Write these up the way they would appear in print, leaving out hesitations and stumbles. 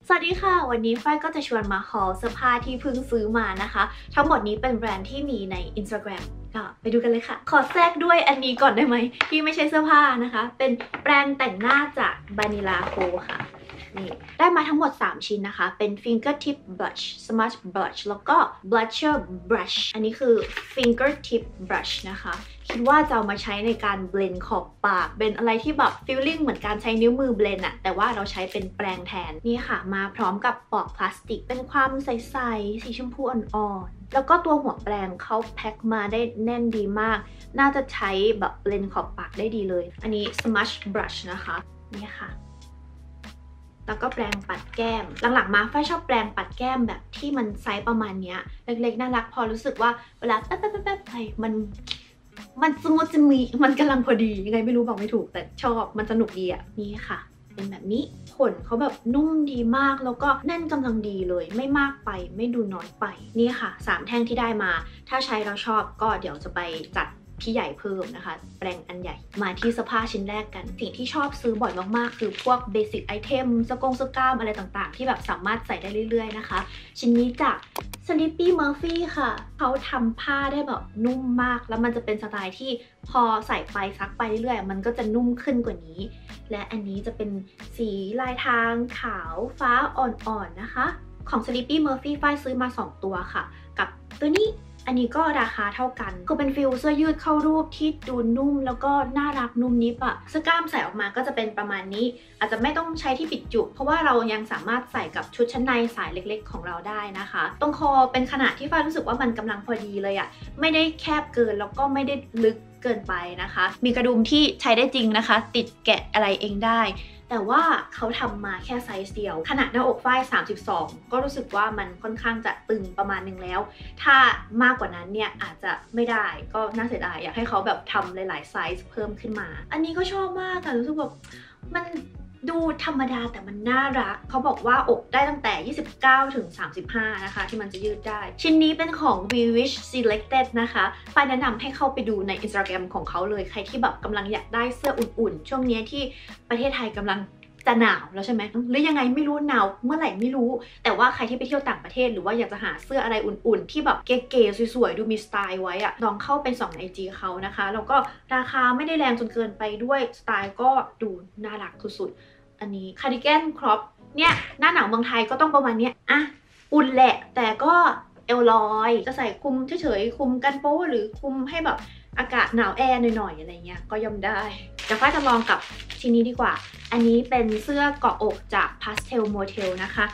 สวัสดีค่ะวันนี้ฝ้ายก็จะชวนมาฮอลเสื้อผ้าที่เพิ่งซื้อมานะคะทั้งหมดนี้เป็นแบรนด์ที่มีใน Instagram ก็ไปดูกันเลยค่ะขอแทรกด้วยอันนี้ก่อนได้ไหมที่ไม่ใช่เสื้อผ้านะคะเป็นแปรงแต่งหน้าจาก Vanilla Co ค่ะนี่ได้มาทั้งหมด3ชิ้นนะคะเป็น Fingertip Blush Smudge Blush แล้วก็ Blusher Brush อันนี้คือ Fingertip Brush นะคะคิดว่าจะเอามาใช้ในการเบลนขอบปากเป็นอะไรที่แบบฟีลลิ่งเหมือนการใช้นิ้วมือเบลนอะแต่ว่าเราใช้เป็นแปรงแทนนี่ค่ะมาพร้อมกับปลอกพลาสติกเป็นความใสๆสีชมพูอ่อนๆแล้วก็ตัวหัวแปรงเขาแพ็คมาได้แน่นดีมากน่าจะใช้แบบเบลนขอบปากได้ดีเลยอันนี้ Smudge Brush นะคะนี่ค่ะแล้วก็แปรงปัดแก้มหลังๆมาฝ้ายชอบแปรงปัดแก้มแบบที่มันไซส์ประมาณเนี้ยเล็กๆน่ารักพอรู้สึกว่าเวลาแป๊บๆๆไปมันสมูทจะมีมันกำลังพอดียังไงไม่รู้บอกไม่ถูกแต่ชอบมันสนุกดีอ่ะนี่ค่ะเป็นแบบนี้ขนเขาแบบนุ่มดีมากแล้วก็แน่นกำลังดีเลยไม่มากไปไม่ดูน้อยไปนี่ค่ะ3แท่งที่ได้มาถ้าใช้แล้วชอบก็เดี๋ยวจะไปจัดที่ใหญ่เพิ่มนะคะแปรงอันใหญ่มาที่เสื้อผ้าชิ้นแรกกันสิ่งที่ชอบซื้อบ่อยมากๆคือพวกเบสิกไอเทมสกล้ามอะไรต่างๆที่แบบสามารถใส่ได้เรื่อยๆนะคะชิ้นนี้จาก Sleepy Murphy ค่ะเขาทำผ้าได้แบบนุ่มมากแล้วมันจะเป็นสไตล์ที่พอใส่ไปซักไปเรื่อยๆมันก็จะนุ่มขึ้นกว่านี้และอันนี้จะเป็นสีลายทางขาวฟ้าอ่อนๆนะคะของ Sleepy Murphy ฝ้ายซื้อมา2ตัวค่ะกับตัวนี้อันนี้ก็ราคาเท่ากันคือเป็นฟิลเสื้อยืดเข้ารูปที่ดูนุ่มแล้วก็น่ารักนุ่มนิบอะเสื้อกล้ามใส่ออกมาก็จะเป็นประมาณนี้อาจจะไม่ต้องใช้ที่ปิดจุกเพราะว่าเรายังสามารถใส่กับชุดชั้นในสายเล็กๆของเราได้นะคะตรงคอเป็นขนาดที่ฝ้ายรู้สึกว่ามันกำลังพอดีเลยอะไม่ได้แคบเกินแล้วก็ไม่ได้ลึกเกินไปนะคะมีกระดุมที่ใช้ได้จริงนะคะติดแกะอะไรเองได้แต่ว่าเขาทำมาแค่ไซส์เดียวขนาดหน้าอกฝ้าย32ก็รู้สึกว่ามันค่อนข้างจะตึงประมาณนึงแล้วถ้ามากกว่านั้นเนี่ยอาจจะไม่ได้ก็น่าเสียดายอยากให้เขาแบบทำหลายๆไซส์เพิ่มขึ้นมาอันนี้ก็ชอบมากค่ะรู้สึกแบบมันดูธรรมดาแต่มันน่ารักเขาบอกว่าอกได้ตั้งแต่29ถึง35นะคะที่มันจะยืดได้ชิ้นนี้เป็นของ Vivish Selected นะคะฝ้ายแนะนำให้เข้าไปดูใน Instagram ของเขาเลยใครที่แบบกำลังอยากได้เสื้ออุ่นๆช่วงนี้ที่ประเทศไทยกำลังจะหนาวแล้วใช่ไหมหรือยังไงไม่รู้หนาวเมื่อไหร่ไม่รู้แต่ว่าใครที่ไปเที่ยวต่างประเทศหรือว่าอยากจะหาเสื้ออะไรอุ่นๆที่แบบเก๋ๆสวยๆดูมีสไตล์ไว้อะลองเข้าไปส่องใน IG เขานะคะแล้วก็ราคาไม่ได้แรงจนเกินไปด้วยสไตล์ก็ดูน่ารักสุดๆอันนี้คาร์ดิแกนครอปเนี่ยหน้าหนาวเมืองไทยก็ต้องประมาณนี้อะอุ่นแหละแต่ก็เอวลอยจะใส่คลุมเฉยๆคลุมกันโป๊หรือคลุมให้แบบอากาศหนาวแอร์หน่อยๆอะไรเงี้ยก็ย่อมได้เดี๋ยวฝ้ายจะลองกับชิ้นนี้ดีกว่าอันนี้เป็นเสื้อเกาะอกจาก Pastel Motel นะคะ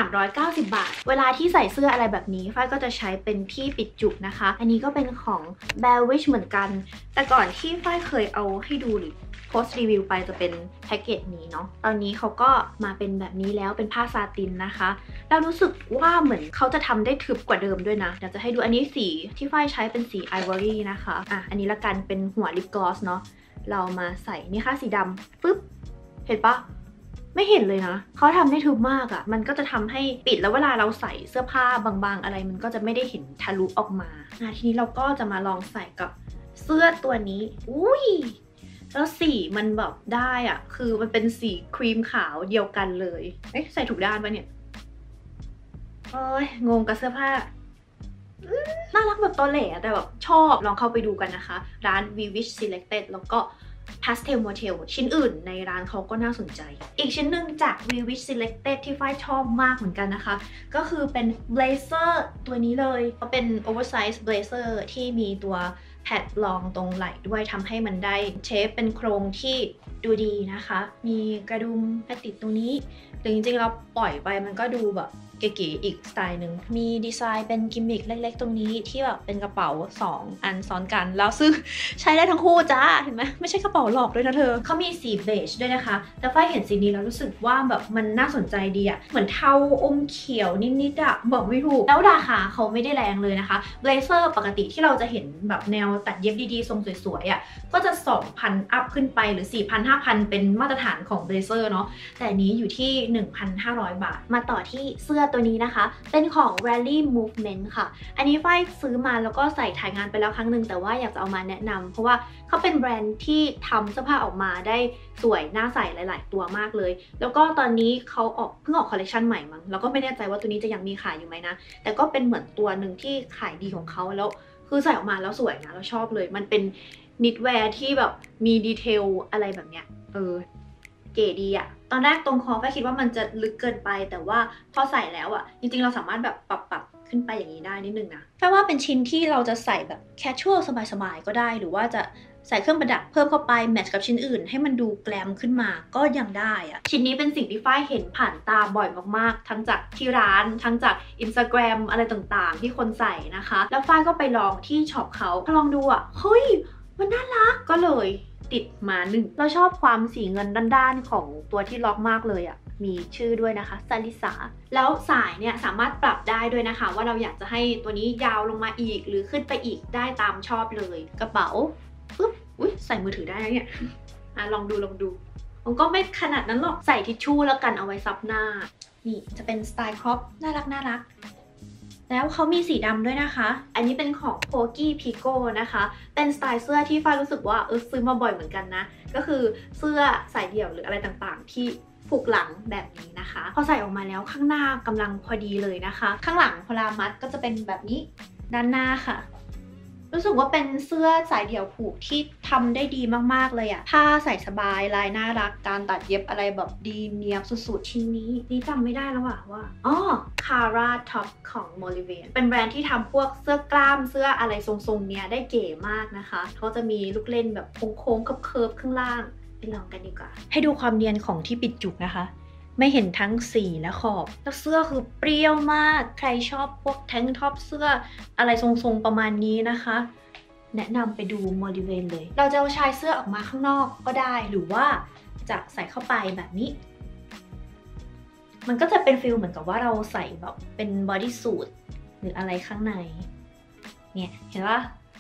390 บาทเวลาที่ใส่เสื้ออะไรแบบนี้ฝ้ายก็จะใช้เป็นที่ปิดจุกนะคะอันนี้ก็เป็นของ Bearish เหมือนกันแต่ก่อนที่ฝ้ายเคยเอาให้ดูหรือโพสต์รีวิวไปจะเป็นแพ็กเกจนี้เนาะตอนนี้เขาก็มาเป็นแบบนี้แล้วเป็นผ้าซาตินนะคะเรารู้สึกว่าเหมือนเขาจะทำได้ทึบกว่าเดิมด้วยนะเดี๋ยวจะให้ดูอันนี้สีที่ฝ้ายใช้เป็นสีไอวอรี่นะคะอันนี้ละกันเป็นหัวลิปกลอสเนาะเรามาใส่นี่ค่ะสีดำปึ๊บเห็นปะไม่เห็นเลยนะเขาทำได้ทึบมากอะมันก็จะทำให้ปิดแล้วเวลาเราใส่เสื้อผ้าบางๆอะไรมันก็จะไม่ได้เห็นทะลุออกมาทีนี้เราก็จะมาลองใส่กับเสื้อตัวนี้อุ้ยแล้วสีมันแบบได้อะคือมันเป็นสีครีมขาวเดียวกันเลยเอ๊ะใส่ถูกด้านปะเนี่ยโอ้ยงงกับเสื้อผ้าน่ารักแบบตอแหลแต่แบบชอบลองเข้าไปดูกันนะคะร้าน Vivish Selected แล้วก็ Pastel Motel ชิ้นอื่นในร้านเขาก็น่าสนใจอีกชิ้นหนึ่งจาก Vivish Selected ที่ฝ้ายชอบมากเหมือนกันนะคะก็คือเป็น blazer ตัวนี้เลยเขาเป็น oversize blazer ที่มีตัวแพดรองตรงไหล่ด้วยทำให้มันได้เชฟเป็นโครงที่ดูดีนะคะมีกระดุมแพดติดตรงนี้หรือจริงๆเราปล่อยไปมันก็ดูแบบเก๋ๆอีกสไตล์หนึ่งมีดีไซน์เป็นกิมมิคเล็กๆตรงนี้ที่แบบเป็นกระเป๋า2 อันซ้อนกันแล้วซึ่งใช้ได้ทั้งคู่จ้าเห็นไหมไม่ใช่กระเป๋าหลอกด้วยนะเธอเขามีสีเบจด้วยนะคะแต่ฝ้ายเห็นสีนี้แล้วรู้สึกว่าแบบมันน่าสนใจดีอะเหมือนเทาอมเขียวนิดๆอะบอกไม่ถูกแล้วราคาเขาไม่ได้แรงเลยนะคะเบลเซอร์ปกติที่เราจะเห็นแบบแนวตัดเย็บดีๆทรงสวยๆอะก็จะ 2,000 อัพขึ้นไปหรือ 4,000 5,000 เป็นมาตรฐานของเบลเซอร์เนาะแต่อันนี้อยู่ที่ 1,500 บาทมาต่อที่เสื้อตัวนี้นะคะเป็นของ Rally Movement ค่ะอันนี้ฝ้ายซื้อมาแล้วก็ใส่ถ่ายงานไปแล้วครั้งหนึ่งแต่ว่าอยากจะเอามาแนะนำเพราะว่าเขาเป็นแบรนด์ที่ทำเสื้อผ้าออกมาได้สวยน่าใส่หลายๆตัวมากเลยแล้วก็ตอนนี้เขาเพิ่งออกคอลเลคชันใหม่มั้งแล้วก็ไม่แน่ใจว่าตัวนี้จะยังมีขายอยู่ไหมนะแต่ก็เป็นเหมือนตัวหนึ่งที่ขายดีของเขาแล้วคือใส่ออกมาแล้วสวยนะเราชอบเลยมันเป็นนิตแวร์ที่แบบมีดีเทลอะไรแบบเนี้ยเก๋ดีอะตอนแรกตรงคอฝ้ายคิดว่ามันจะลึกเกินไปแต่ว่าพอใส่แล้วอะจริงๆเราสามารถแบบปรับขึ้นไปอย่างนี้ได้นิดนึงนะแปลว่าเป็นชิ้นที่เราจะใส่แบบแคชชวลสบายๆก็ได้หรือว่าจะใส่เครื่องประดับเพิ่มเข้าไปแมทช์กับชิ้นอื่นให้มันดูแกลมขึ้นมาก็ยังได้อะชิ้นนี้เป็นสิ่งที่ฝ้ายเห็นผ่านตาบ่อยมากๆทั้งจากที่ร้านทั้งจาก Instagram อะไรต่างๆที่คนใส่นะคะแล้วฝ้ายก็ไปลองที่ช็อปเขาพอลองดูอะเฮ้ยมันน่ารักก็เลยติดมาหนึ่งเราชอบความสีเงินด้านๆของตัวที่ล็อกมากเลยอะมีชื่อด้วยนะคะซาลิสาแล้วสายเนี่ยสามารถปรับได้ด้วยนะคะว่าเราอยากจะให้ตัวนี้ยาวลงมาอีกหรือขึ้นไปอีกได้ตามชอบเลยกระเป๋าปึ๊บอุ๊ยใส่มือถือได้นะเนี่ยลองดูมันก็ไม่ขนาดนั้นหรอกใส่ทิชชู่แล้วกันเอาไว้ซับหน้านี่จะเป็นสไตล์ครอปน่ารักแล้วเขามีสีดำด้วยนะคะอันนี้เป็นของ Pogi Pico นะคะเป็นสไตล์เสื้อที่ฝ้ายรู้สึกว่าซื้อมาบ่อยเหมือนกันนะก็คือเสื้อสายเดี่ยวหรืออะไรต่างๆที่ผูกหลังแบบนี้นะคะพอใส่ออกมาแล้วข้างหน้ากำลังพอดีเลยนะคะข้างหลังพอลามัดก็จะเป็นแบบนี้ด้านหน้าค่ะรู้สึกว่าเป็นเสื้อสายเดี่ยวผูกที่ทำได้ดีมากๆเลยอะผ้าใส่สบายลายน่ารักการตัดเย็บอะไรแบบดีเนียบสุดๆชิ้นนี้นี่จำไม่ได้แล้วว่าCara Top ของ Molivian เป็นแบรนด์ที่ทำพวกเสื้อกล้ามเสื้ออะไรทรงๆเนี้ยได้เก๋มากนะคะเขาจะมีลูกเล่นแบบโค้งๆเคิร์ฟๆข้างล่างไปลองกันดีกว่าให้ดูความเนียนของที่ปิดจุกนะคะไม่เห็นทั้งสีและขอบแล้วเสื้อคือเปรี้ยวมากใครชอบพวกแทงท็อปเสื้ออะไรทรงๆประมาณนี้นะคะแนะนำไปดูโมดิเวนเลยเราจะเอาชายเสื้อออกมาข้างนอกก็ได้หรือว่าจะใส่เข้าไปแบบนี้มันก็จะเป็นฟีลเหมือนกับว่าเราใส่แบบเป็นบอดี้สูทหรืออะไรข้างในเนี่ยเห็นปะ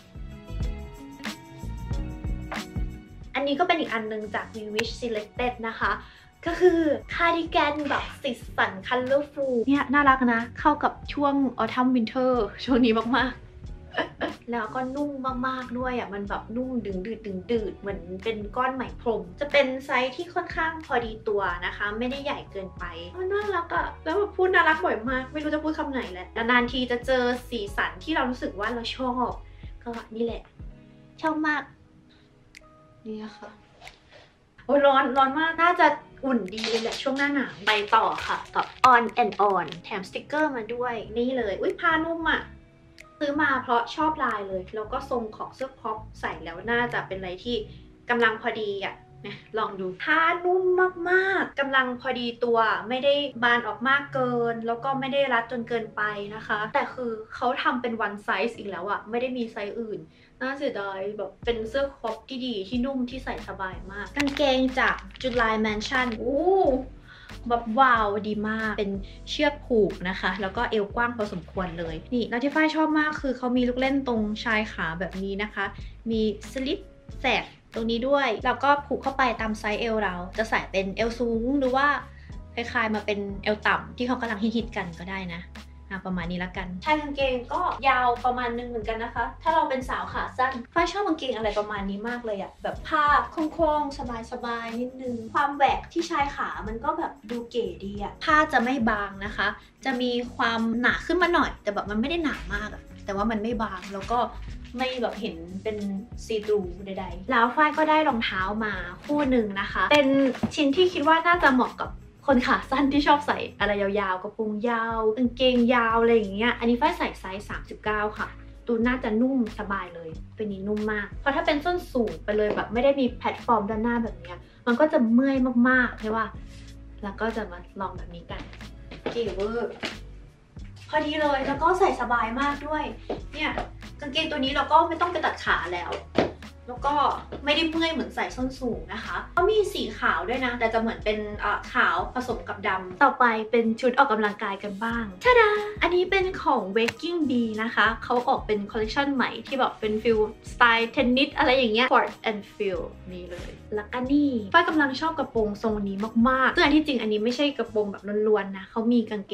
อันนี้ก็เป็นอีกอันนึงจาก Wish Selected นะคะก็คือคาร์ดิแกนแบบสีสันคัลเลอร์ฟูลเนี่ยน่ารักนะเข้ากับช่วงออทัมวินเทอร์ช่วงนี้มากๆ แล้วก็นุ่มมากๆด้วยอ่ะมันแบบนุ่มดึงดืดเหมือนเป็นก้อนไหมพรมจะเป็นไซส์ที่ค่อนข้างพอดีตัวนะคะไม่ได้ใหญ่เกินไปน่ารักอ่ะแล้วแบบพูดน่ารักบ่อยมากไม่รู้จะพูดคำไหนแหละนานๆทีจะเจอสีสันที่เรารู้สึกว่าเราชอบก็นี่แหละชอบมากนี่ค่ะโอ้ยร้อนมากน่าจะอุ่นดีเลยแหละช่วงหน้าหนาวไปต่อค่ะกับ on and on แถมสติกเกอร์มาด้วยนี่เลยอุ้ยผ้านุ่มอ่ะซื้อมาเพราะชอบลายเลยแล้วก็ทรงของเสื้อครอปใส่แล้วน่าจะเป็นอะไรที่กำลังพอดีอ่ะนะลองดูผ้านุ่มมากๆกำลังพอดีตัวไม่ได้บานออกมากเกินแล้วก็ไม่ได้รัดจนเกินไปนะคะแต่คือเขาทำเป็น one size อีกแล้วอ่ะไม่ได้มีไซส์อื่นน่าเสียดายแบบเป็นเสื้อครอปที่ดีที่นุ่มที่ใส่สบายมากกางเกงจากจุลายแมนชั่นแบบว้าวดีมากเป็นเชือกผูกนะคะแล้วก็เอวกว้างพอสมควรเลยนี่แล้วที่ฝ้ายชอบมากคือเขามีลูกเล่นตรงชายขาแบบนี้นะคะมีสลิปแสกตรงนี้ด้วยแล้วก็ผูกเข้าไปตามไซส์เอวเราจะใส่เป็นเอวสูงหรือว่าคล้ายๆมาเป็นเอวต่ำที่เขากำลังฮิตๆกันก็ได้นะประมาณนี้ละกันชายกางเกงก็ยาวประมาณนึงเหมือนกันนะคะถ้าเราเป็นสาวขาสั้นฝ้ายชอบกางเกงอะไรประมาณนี้มากเลยอะแบบผ้าโค้งๆสบายๆนิดนึงความแหวกที่ชายขามันก็แบบดูเก๋ดีอะผ้าจะไม่บางนะคะจะมีความหนาขึ้นมาหน่อยแต่แบบมันไม่ได้หนามากอะแต่ว่ามันไม่บางแล้วก็ไม่แบบเห็นเป็นซีทรูใดๆแล้วฝ้ายก็ได้รองเท้ามาคู่หนึ่งนะคะเป็นชิ้นที่คิดว่าน่าจะเหมาะกับคนขาสั้นที่ชอบใส่อะไรยาวๆกระโปรงยาวกางเกงยาวอะไรอย่างเงี้ยอันนี้ฝ้ายใส่ไซส์39ค่ะตัวน่าจะนุ่มสบายเลยตัวนี้นุ่มมากเพราะถ้าเป็นส้นสูงไปเลยแบบไม่ได้มีแพลตฟอร์มด้านหน้าแบบเนี้ยมันก็จะเมื่อยมากๆใช่ป่ะแล้วก็จะมาลองแบบนี้กันเก๋เวอร์พอดีเลยแล้วก็ใส่สบายมากด้วยเนี่ยกางเกงตัวนี้เราก็ไม่ต้องไปตัดขาแล้วก็ไม่ได้เมื่อยเหมือนใส่ส้นสูงนะคะก็มีสีขาวด้วยนะแต่จะเหมือนเป็นขาวผสมกับดำต่อไปเป็นชุดออกกำลังกายกันบ้างชาดาอันนี้เป็นของ Waking Bee นะคะเขาออกเป็นคอลเลคชันใหม่ที่แบบเป็นฟิลสไตล์เทนนิสอะไรอย่างเงี้ย Sport and Feel นี่เลยแล้วก็นี่ฝ้ายกำลังชอบกระโปรงทรงนี้มากๆซึ่งอันที่จริงอันนี้ไม่ใช่กระโปรงแบบล้วนๆนะเขามีกางเกง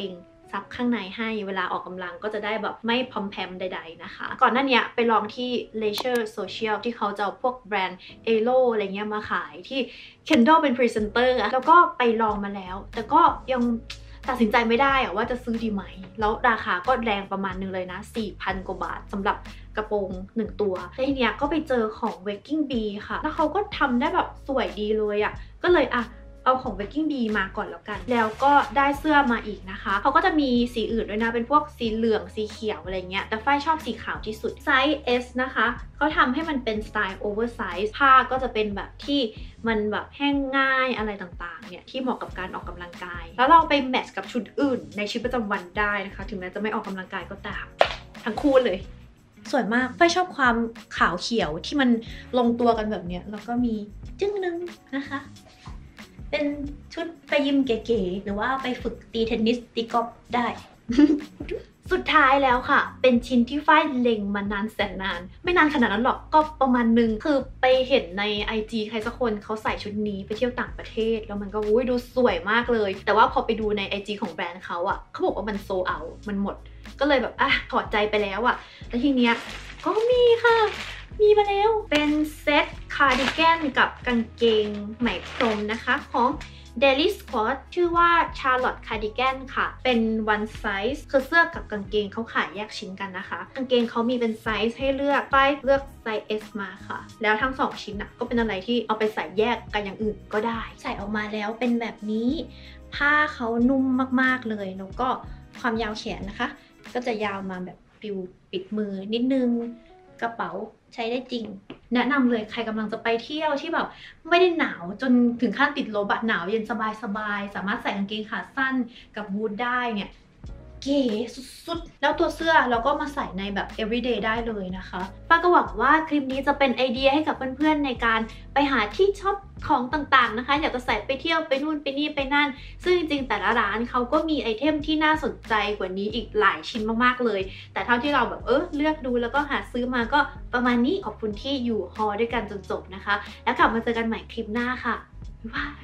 ซับข้างในให้เวลาออกกำลังก็จะได้แบบไม่พอมแพมใดๆนะคะก่อนหน้านี้ไปลองที่ Leisure Social ที่เขาจะเอาพวกแบรนด์ Alo อะไรเงี้ยมาขายที่ Kendall เป็นพรีเซนเตอร์แล้วก็ไปลองมาแล้วแต่ก็ยังตัดสินใจไม่ได้ว่าจะซื้อดีไหมแล้วราคาก็แรงประมาณนึงเลยนะ 4,000 กว่าบาทสำหรับกระโปรง1ตัวแล้วทีเนี้ยก็ไปเจอของ Waking Bee ค่ะแล้วเขาก็ทำได้แบบสวยดีเลยก็เลยเอาของ Waking Bee มาก่อนแล้วกันแล้วก็ได้เสื้อมาอีกนะคะเขาก็จะมีสีอื่นด้วยนะเป็นพวกสีเหลืองสีเขียวอะไรเงี้ยแต่ฝ้ายชอบสีขาวที่สุดไซส์ S นะคะเขาทำให้มันเป็นสไตล์ oversize ผ้าก็จะเป็นแบบที่มันแบบแห้งง่ายอะไรต่างๆเนี่ยที่เหมาะกับการออกกำลังกายแล้วเราไปแมทช์กับชุดอื่นในชีวิตประจำวันได้นะคะถึงแม้จะไม่ออกกำลังกายก็ตามทั้งคู่เลยสวยมากฝ้ายชอบความขาวเขียวที่มันลงตัวกันแบบเนี้ยแล้วก็มีจึ้งนึงนะคะเป็นชุดไปยิมเก๋ๆหรือว่าไปฝึกตีเทนนิสตีกอล์ฟได้ สุดท้ายแล้วค่ะเป็นชิ้นที่ฝ้ายเล็งมานานแสนนานไม่นานขนาดนั้นหรอกก็ประมาณนึงคือไปเห็นใน IG ใครสักคนเขาใส่ชุดนี้ไปเที่ยวต่างประเทศแล้วมันก็ดูสวยมากเลยแต่ว่าพอไปดูใน IG ของแบรนด์เขาบอกว่ามันโซลเอาท์มันหมดก็เลยแบบถอดใจไปแล้วแล้วทีเนี้ยก็มีค่ะมีมาแล้วเป็นเซ็ตคาร์ดิแกนกับกางเกงไหมพรมนะคะของ Daily Squad ชื่อว่า Charlotte Cardigan ค่ะเป็น one size คือเสื้อกับกางเกงเขาขายแยกชิ้นกันนะคะกางเกงเขามีเป็นไซส์ให้เลือกฝ้ายเลือกไซส์ S มาค่ะแล้วทั้ง2ชิ้นก็เป็นอะไรที่เอาไปใส่แยกกันอย่างอื่นก็ได้ใส่ออกมาแล้วเป็นแบบนี้ผ้าเขานุ่มมากๆเลยแล้วก็ความยาวแขนนะคะก็จะยาวมาแบบปิวปิดมือนิดนึงกระเป๋าใช้ได้จริงแนะนำเลยใครกำลังจะไปเที่ยวที่แบบไม่ได้หนาวจนถึงขั้นติดลบหนาวเย็นสบายสามารถใส่กางเกงขาสั้นกับบูทได้เนี่ยเก๋สุดๆแล้วตัวเสื้อเราก็มาใส่ในแบบ everyday ได้เลยนะคะป้าก็หวังว่าคลิปนี้จะเป็นไอเดียให้กับเพื่อนๆในการไปหาที่ช็อปของต่างๆนะคะอยากจะใส่ไปเที่ยวไปนู่นไปนี่ไปนั่นซึ่งจริงๆแต่ละร้านเขาก็มีไอเทมที่น่าสนใจกว่านี้อีกหลายชิ้นมากๆเลยแต่เท่าที่เราแบบเลือกดูแล้วก็หาซื้อมาก็ประมาณนี้ขอบคุณที่อยู่ฮอลด้วยกันจนจบนะคะแล้วกลับมาเจอกันใหม่คลิปหน้าค่ะบ๊ายบาย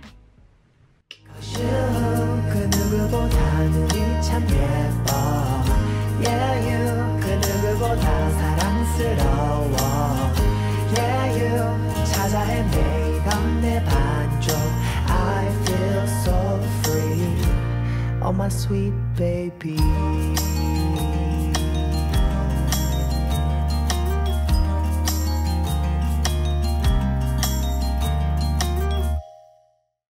Yeah, you 그 누구보다 사랑스러워 Yeah, you 찾아 헤매던 내 반쪽 I feel so free Oh my sweet baby